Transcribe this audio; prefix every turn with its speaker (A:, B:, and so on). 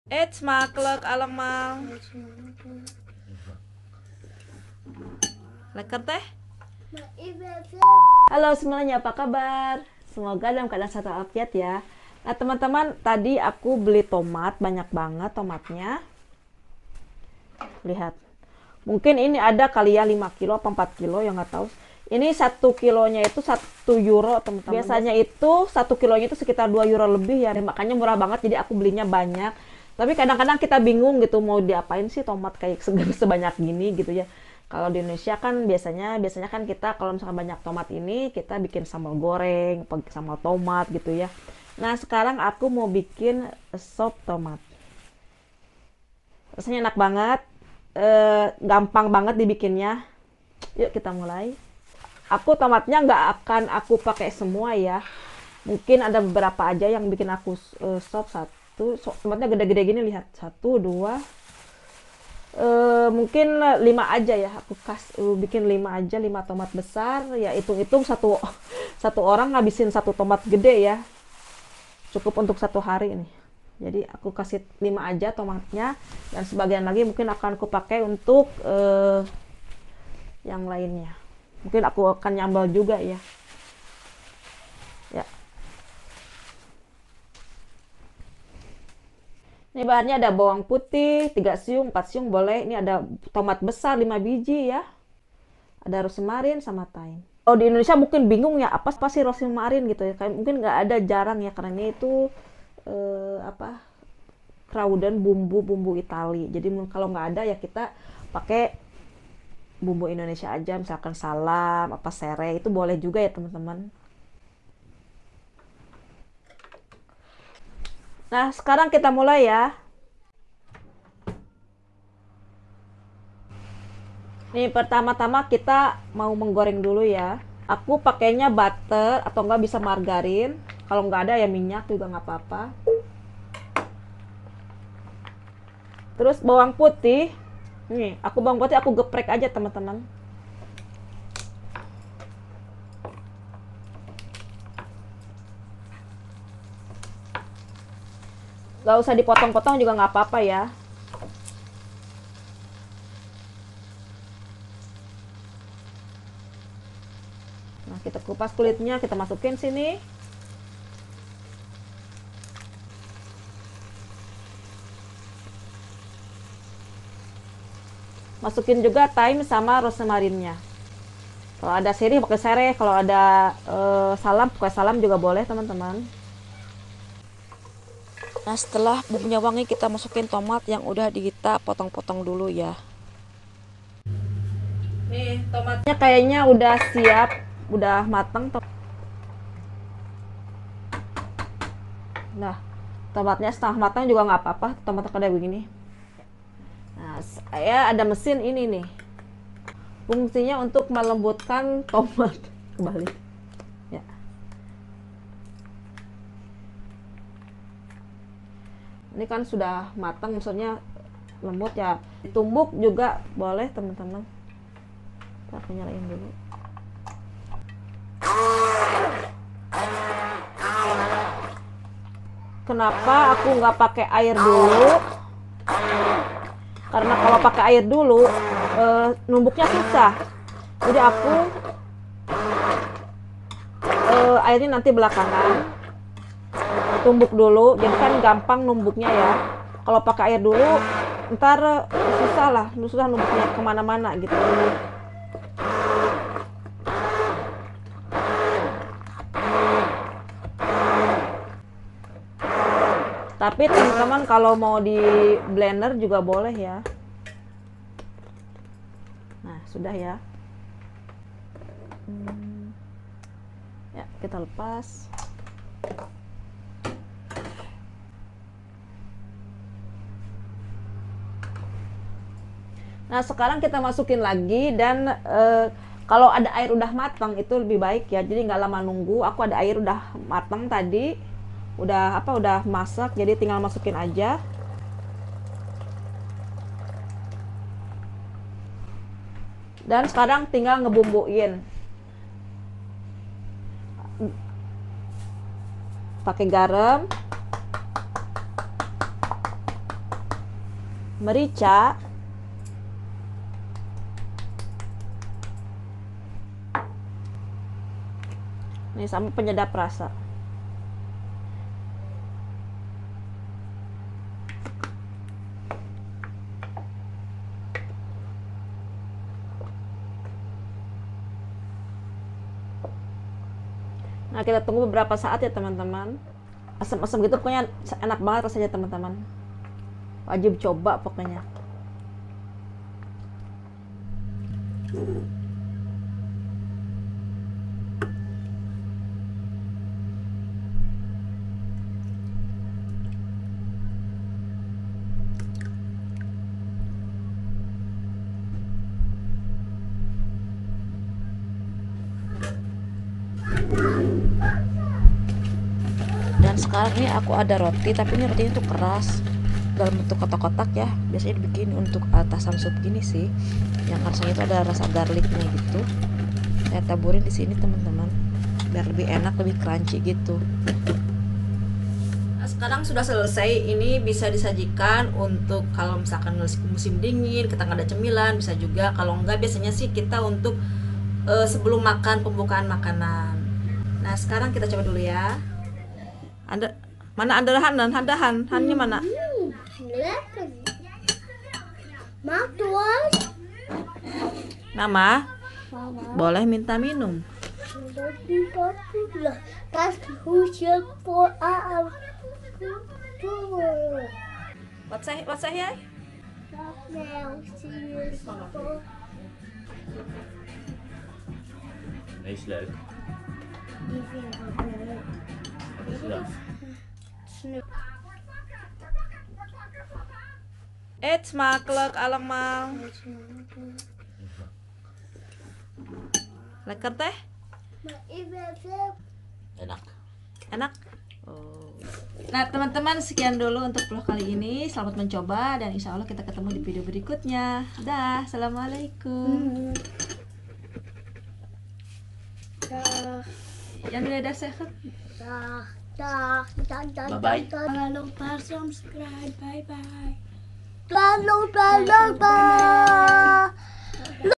A: Makkelijk allemaal. Lekker teh? Halo semuanya, apa kabar? Semoga dalam keadaan sehat walafiat ya. Nah teman-teman, tadi aku beli tomat, banyak banget tomatnya. Lihat. Mungkin ini ada kali ya 5 kilo atau 4 kilo, yang nggak tahu. Ini 1 kilonya itu 1 euro teman-teman. Biasanya itu 1 kilonya itu sekitar 2 euro lebih ya. Makanya murah banget, jadi aku belinya banyak. Tapi kadang-kadang kita bingung gitu mau diapain sih tomat kayak sebanyak gini gitu ya. Kalau di Indonesia kan biasanya kan kita kalau misalkan banyak tomat ini kita bikin sambal goreng, sambal tomat gitu ya. Nah, sekarang aku mau bikin sop tomat. Rasanya enak banget, gampang banget dibikinnya. Yuk kita mulai. Aku tomatnya nggak akan aku pakai semua ya. Mungkin ada beberapa aja yang bikin aku sop satu. Tomatnya gede-gede gini, lihat. Satu, dua, mungkin 5 aja ya. Aku bikin 5 aja, 5 tomat besar. Ya hitung-hitung satu orang ngabisin satu tomat gede ya. Cukup untuk 1 hari ini. Jadi aku kasih 5 aja tomatnya, dan sebagian lagi mungkin akan aku pakai untuk yang lainnya. Mungkin aku akan nyambal juga ya. Ya. Ini bahannya ada bawang putih 3 siung, 4 siung boleh. Ini ada tomat besar 5 biji ya. Ada rosmarin sama thyme. Kalau di Indonesia mungkin bingung ya, apa sih rosmarin gitu ya. Kayak mungkin nggak ada, jarang ya, karena ini itu Crawdon bumbu Itali. Jadi kalau nggak ada ya kita pakai bumbu Indonesia aja, misalkan salam, apa serai, itu boleh juga ya teman-teman. Nah, sekarang kita mulai ya. Nih, pertama-tama kita mau menggoreng dulu ya. Aku pakainya butter atau enggak bisa margarin. Kalau nggak ada ya minyak juga nggak apa-apa. Terus bawang putih. Nih, bawang putih aku geprek aja teman-teman. Gak usah dipotong-potong juga nggak apa-apa ya. Nah, kita kupas kulitnya, kita masukin sini. Masukin juga thyme sama rosmarinnya. Kalau ada serai pakai serai, kalau ada salam pakai salam juga boleh teman-teman. Nah, setelah bumbunya wangi, kita masukin tomat yang udah kita potong-potong dulu ya. Nih, tomatnya kayaknya udah siap, udah matang. Nah, tomatnya setengah matang juga nggak apa-apa, tomatnya kayak begini. Nah, saya ada mesin ini nih. Fungsinya untuk melembutkan tomat. Kembali. Ya. Ini kan sudah matang, maksudnya lembut ya. Ditumbuk juga boleh teman-teman. Aku nyalain dulu. Kenapa aku nggak pakai air dulu? Karena kalau pakai air dulu, numbuknya susah. Jadi aku airnya nanti belakangan. Tumbuk dulu, jadi kan gampang numbuknya ya. Kalau pakai air dulu, ntar susah numbuknya kemana-mana gitu. Tapi teman-teman kalau mau di blender juga boleh ya. Nah, sudah ya. Ya, kita lepas. Nah, sekarang kita masukin lagi, dan kalau ada air udah matang itu lebih baik ya. Jadi nggak lama nunggu. Aku ada air udah matang tadi. Udah masak, jadi tinggal masukin aja. Dan sekarang tinggal ngebumbuin. Pakai garam. merica, nih sama penyedap rasa. Nah, kita tunggu beberapa saat ya teman-teman. Asam-asam gitu pokoknya enak banget rasanya teman-teman. Wajib coba pokoknya. Dan sekarang ini aku ada roti, tapi ini rotinya tuh keras dalam bentuk kotak-kotak ya. Biasanya dibikin untuk atasan sup gini sih, yang rasanya itu ada rasa garlicnya gitu. Saya taburin di sini teman-teman, biar lebih enak, lebih crunchy gitu. Nah, sekarang sudah selesai. Ini bisa disajikan untuk kalau misalkan musim dingin, kita nggak ada cemilan, bisa juga. Kalau enggak, biasanya sih kita untuk sebelum makan, pembukaan makanan. Nah, sekarang kita coba dulu ya. Mana hannya mana?
B: Lekker. Maak tuas.
A: Nama?
B: Mama.
A: Boleh minta minum.
B: Dat die papoela. Dat hoesje voor aan.
A: Wat zeg jij?
B: Dat meisje is voor.
C: Nee, is leuk.
B: Die vind ik leuk.
C: Wat is dat?
B: Snoep.
A: Eet smakelijk allemaal. Lekker teh?
B: Maar ik ben zelf.
C: Enak.
A: Enak? Oh. Nah teman-teman, sekian dulu untuk vlog kali ini. Selamat mencoba dan insya Allah kita ketemu di video berikutnya. Dah, assalamualaikum.
B: Dag.
A: Yang udah sehat.
B: Dag. Dag. Dag. Dag.
C: Bye-bye.
B: Jangan lupa subscribe. Bye bye. Jangan lupa.